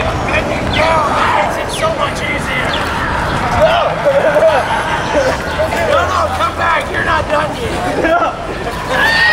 It's so much easier. No, come back. You're not done yet.